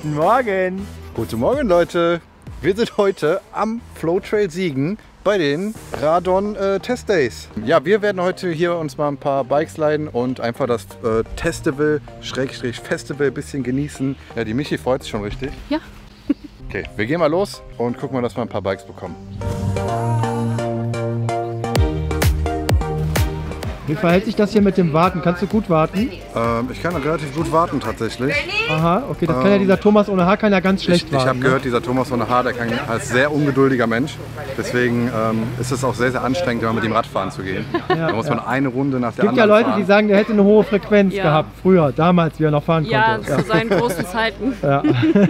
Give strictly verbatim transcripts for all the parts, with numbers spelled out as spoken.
Guten Morgen. Guten Morgen, Leute. Wir sind heute am Flow Trail Siegen bei den Radon äh, Test Days. Ja, wir werden heute hier uns mal ein paar Bikes leihen und einfach das äh, Testival, Schrägstrich Festival ein bisschen genießen. Ja, die Michi freut sich schon richtig. Ja. Okay, wir gehen mal los und gucken mal, dass wir ein paar Bikes bekommen. Wie verhält sich das hier mit dem Warten? Kannst du gut warten? Ähm, ich kann relativ gut warten tatsächlich. Aha, okay, das kann ja dieser Thomas ohne Haar kann ja ganz schlecht Ich, warten. ich habe ne? gehört, dieser Thomas ohne Haar, der kann als sehr ungeduldiger Mensch. Deswegen ähm, ist es auch sehr, sehr anstrengend, immer mit ihm Radfahren zu gehen. Ja, da muss ja. man eine Runde nach Es der gibt ja anderen Leute, fahren. die sagen, der hätte eine hohe Frequenz Ja. gehabt, früher, damals, wie er noch fahren Ja, konnte. zu seinen großen Zeiten. Ja.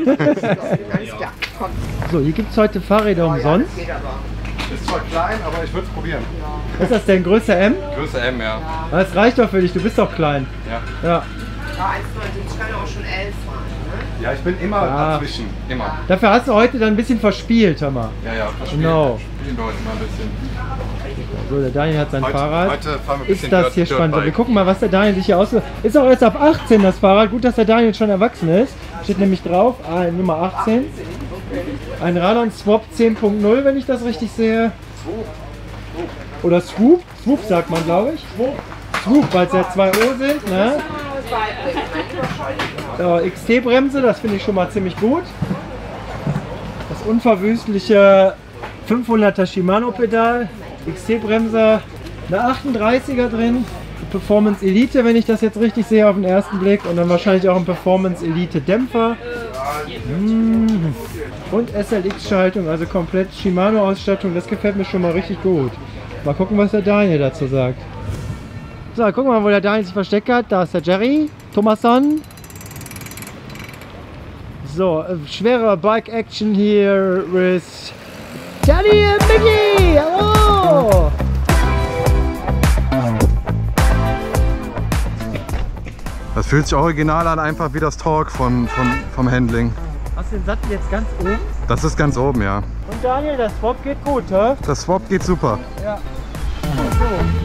So, hier gibt es heute Fahrräder umsonst. Ist zwar klein, aber ich würde es probieren. Ist das denn Größe M? Größe M, ja. Das reicht doch für dich, du bist doch klein. Ja, Ja. eins neunundsiebzig kann auch schon elf fahren, ne? ja ich bin immer Ja. dazwischen. Immer. Dafür hast du heute dann ein bisschen verspielt, hör mal. Ja, ja, verspielen. Genau. Spielen wir heute mal ein bisschen. So, der Daniel hat sein Heute, Fahrrad. heute fahren wir ein Ist bisschen das Dirt- hier spannend? So, wir Dirtbike. gucken mal, was der Daniel sich hier ausgesucht hat. Ist auch erst ab achtzehn das Fahrrad. Gut, dass der Daniel schon erwachsen ist. Steht nämlich drauf, ah, Nummer achtzehn. Ein Radon Swap zehn Punkt null, wenn ich das richtig sehe. Oder Swoop. Swoop sagt man, glaube ich. Swoop, weil es ja zwei O sind. Ne? So, X T-Bremse, das finde ich schon mal ziemlich gut. Das unverwüstliche fünfhunderter Shimano-Pedal. X T-Bremse, eine achtunddreißiger drin. Performance Elite, wenn ich das jetzt richtig sehe auf den ersten Blick. Und dann wahrscheinlich auch ein Performance Elite Dämpfer. Mm. Und S L X-Schaltung, also komplett Shimano-Ausstattung. Das gefällt mir schon mal richtig gut. Mal gucken, was der Daniel dazu sagt. So, gucken wir mal, wo der Daniel sich versteckt hat. Da ist der Jerry, Thomasson. So, äh, schwere Bike-Action hier with Daddy und Mickey. Hallo! Das fühlt sich original an, einfach wie das Torque von, von, vom Handling. Hast du den Sattel jetzt ganz oben? Das ist ganz oben, ja. Und Daniel, das Swap geht gut, hä? Das Swap geht super. Ja. So.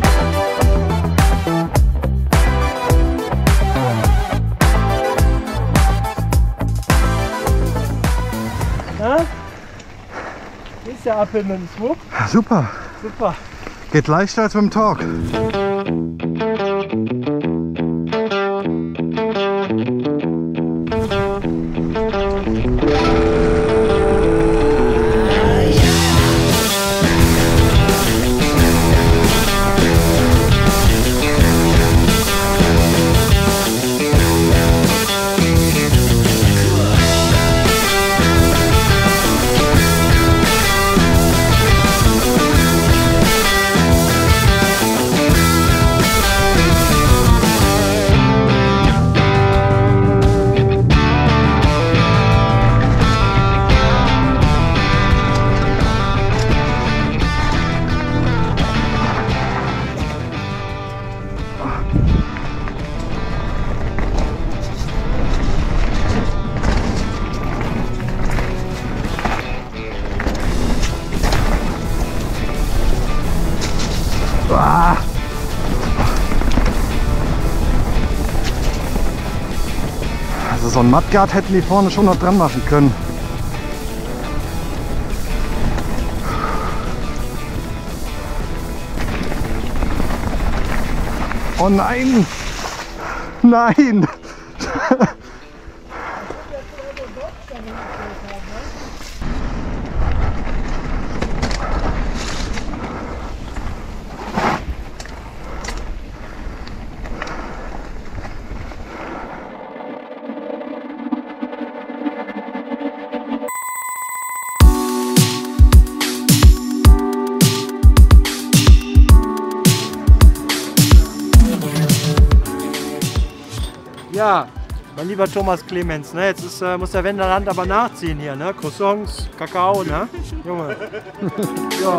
Na? Wie ist der Apfel mit dem Swap? Super. Super. Geht leichter als mit dem Torque. Also so ein Mudguard hätten die vorne schon noch dran machen können. Oh nein! Nein! Ja, mein lieber Thomas Clemens, ne? Jetzt ist, äh, muss der Wenderland aber nachziehen hier, ne? Croissants, Kakao, ne? Junge. Ja.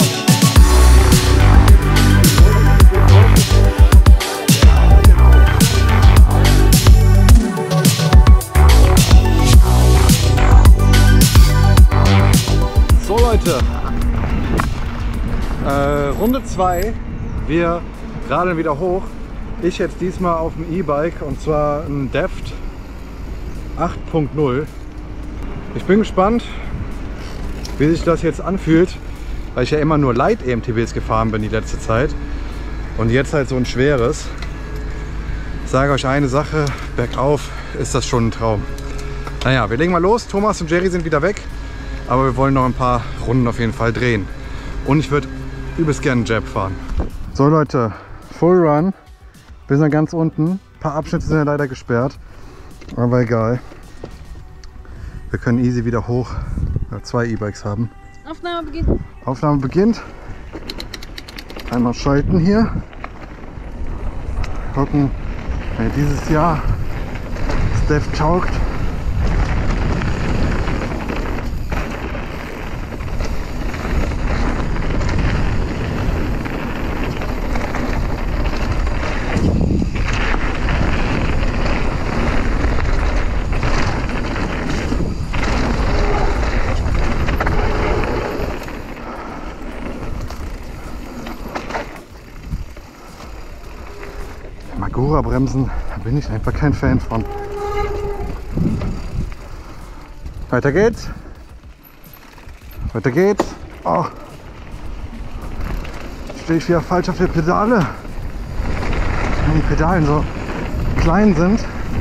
So Leute, äh, Runde zwei. Wir radeln wieder hoch. Ich jetzt diesmal auf dem E-Bike und zwar ein Deft acht Punkt null. Ich bin gespannt, wie sich das jetzt anfühlt, weil ich ja immer nur Light-E M T Bs gefahren bin die letzte Zeit und jetzt halt so ein schweres. Ich sage euch eine Sache, bergauf ist das schon ein Traum. Naja, wir legen mal los. Thomas und Jerry sind wieder weg, aber wir wollen noch ein paar Runden auf jeden Fall drehen. Und ich würde übelst gerne einen Jab fahren. So Leute, Full Run. Wir sind ganz unten. Ein paar Abschnitte sind ja leider gesperrt, aber egal. Wir können easy wieder hoch, weil wir zwei E-Bikes haben. Aufnahme beginnt. Aufnahme beginnt. Einmal schalten hier. Gucken, wer dieses Jahr Steph taugt. Magura-Bremsen, da bin ich einfach kein Fan von. Weiter geht's. Weiter geht's. Oh. Stehe ich wieder falsch auf der Pedale. Wenn die Pedalen so klein sind.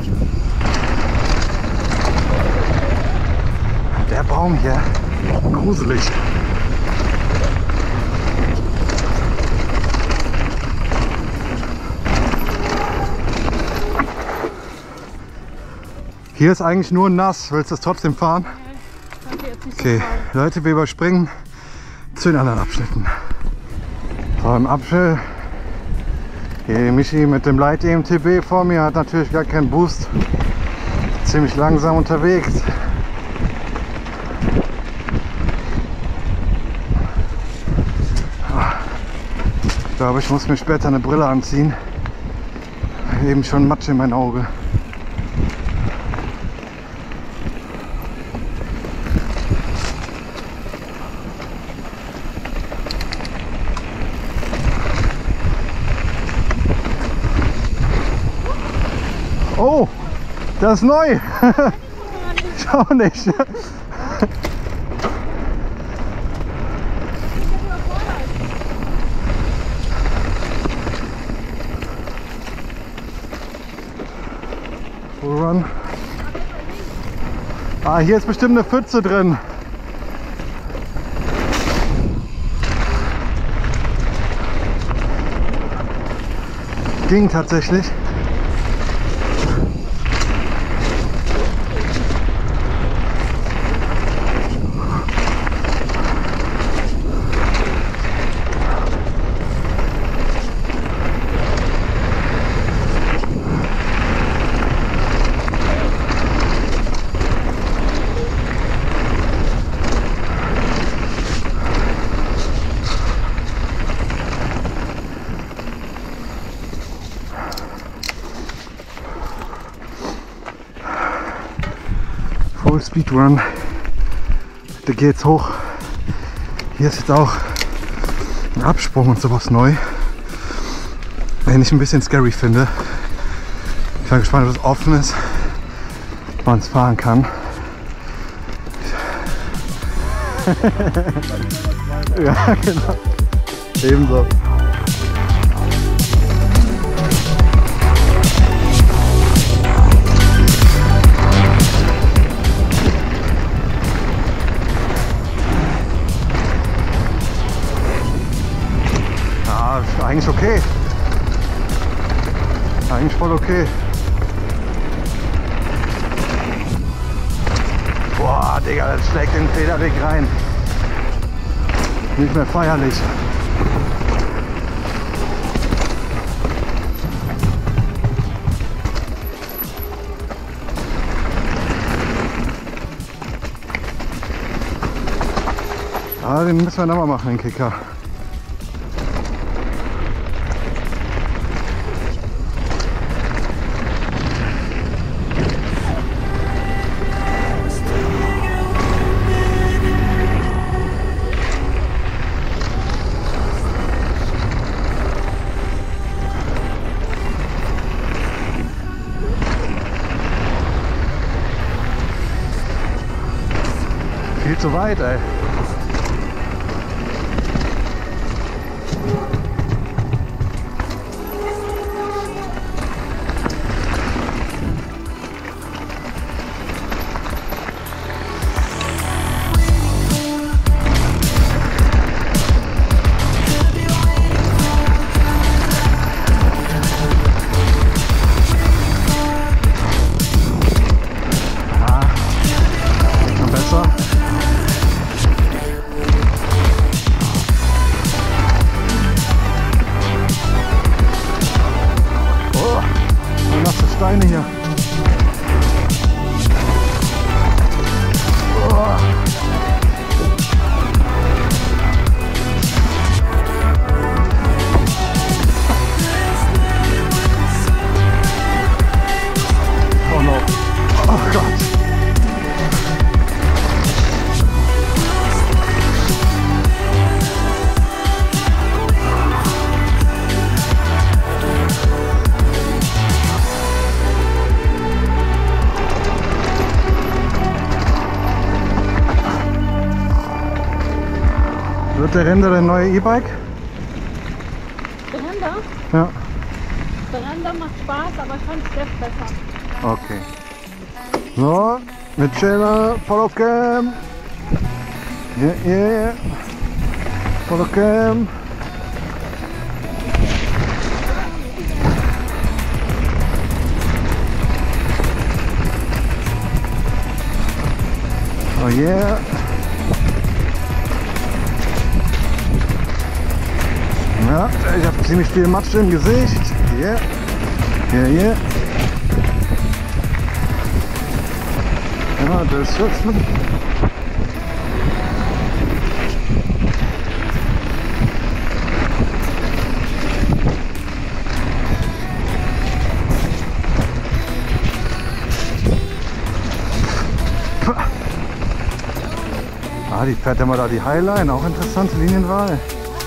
Der Baum hier, gruselig. Hier ist eigentlich nur nass. Willst du das trotzdem fahren? Okay, Leute, wir überspringen zu den anderen Abschnitten. So, im Abschnitt. Hier Michi mit dem Light-E M T B vor mir hat natürlich gar keinen Boost. Ziemlich langsam unterwegs. Ich glaube, ich muss mir später eine Brille anziehen. Eben schon Matsch in mein Auge. Oh, das ist neu. Schau nicht. Full Run. Ah, hier ist bestimmt eine Pfütze drin. Ging tatsächlich. Speedrun. Da geht's hoch. Hier ist jetzt auch ein Absprung und sowas neu. Den ich ein bisschen scary finde. Ich bin gespannt, ob es offen ist, ob man es fahren kann. Ja, genau. Ebenso. Eigentlich okay. Eigentlich voll okay. Boah, Digga, das schlägt den Federweg rein. Nicht mehr feierlich. Ah, den müssen wir nochmal machen, den Kicker. zu weit, ey. Steine hier. Oh. Oh no. Oh Gott. Wird der Render dein neues E-Bike? Der Render? Ja. Der Render macht Spaß, aber ich fand Steph besser. Okay. So, mit Sheila, Follow Cam. Yeah, yeah. Follow Cam. Oh yeah. Ja, ich habe ziemlich viel Matsch im Gesicht. Yeah. Yeah, yeah. Ja, das ist jetzt mit. Ah, die fährt ja mal da die Highline, auch interessante Linienwahl.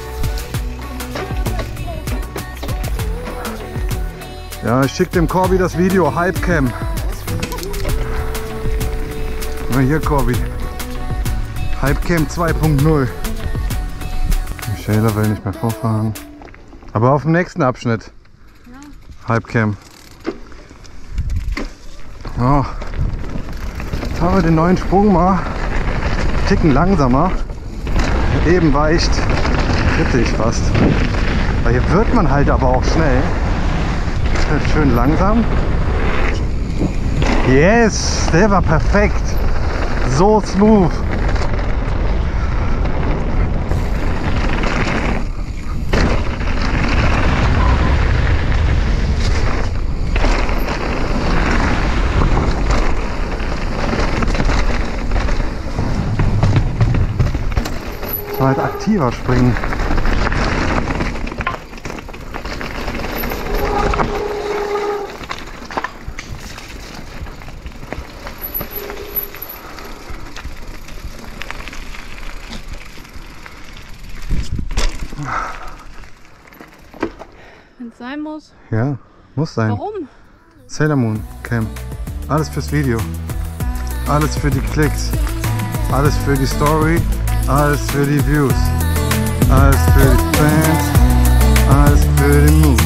Ja, ich schicke dem Corby das Video, Hypecam. Na hier, Corby. Hypecam zwei punkt null. Michaela will nicht mehr vorfahren. Aber auf dem nächsten Abschnitt. Ja. Hypecam. Oh. Jetzt haben wir den neuen Sprung mal. Einen Ticken langsamer. Eben war echt kritisch fast. Weil hier wird man halt aber auch schnell. Schön langsam. Yes, der war perfekt. So smooth. Das war halt aktiver springen. Wenn es sein muss. Ja, muss sein. Warum? Sailor Moon Cam. Alles fürs Video. Alles für die Klicks. Alles für die Story. Alles für die Views. Alles für die Fans. Alles für die Moves.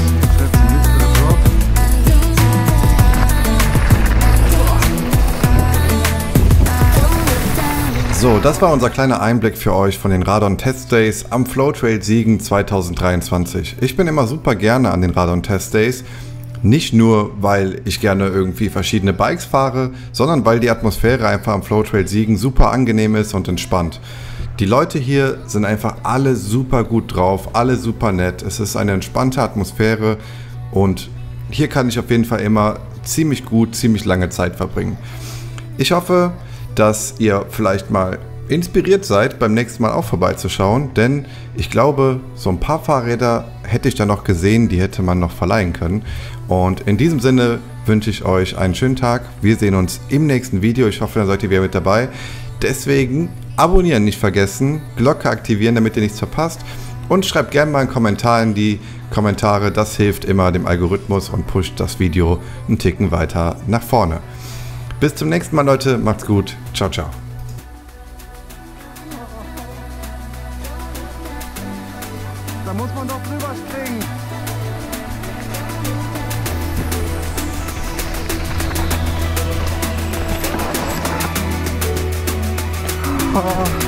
So, das war unser kleiner Einblick für euch von den Radon Test Days am Flow Trail Siegen zweitausenddreiundzwanzig. Ich bin immer super gerne an den Radon Test Days. Nicht nur, weil ich gerne irgendwie verschiedene Bikes fahre, sondern weil die Atmosphäre einfach am Flow Trail Siegen super angenehm ist und entspannt. Die Leute hier sind einfach alle super gut drauf, alle super nett. Es ist eine entspannte Atmosphäre und hier kann ich auf jeden Fall immer ziemlich gut, ziemlich lange Zeit verbringen. Ich hoffe, dass ihr vielleicht mal inspiriert seid, beim nächsten Mal auch vorbeizuschauen, denn ich glaube, so ein paar Fahrräder hätte ich da noch gesehen, die hätte man noch verleihen können. Und in diesem Sinne wünsche ich euch einen schönen Tag. Wir sehen uns im nächsten Video. Ich hoffe, dann seid ihr wieder mit dabei. Deswegen abonnieren nicht vergessen, Glocke aktivieren, damit ihr nichts verpasst und schreibt gerne mal einen Kommentar in die Kommentare. Das hilft immer dem Algorithmus und pusht das Video einen Ticken weiter nach vorne. Bis zum nächsten Mal, Leute. Macht's gut. Ciao, ciao. Da muss man doch drüber springen. Oh.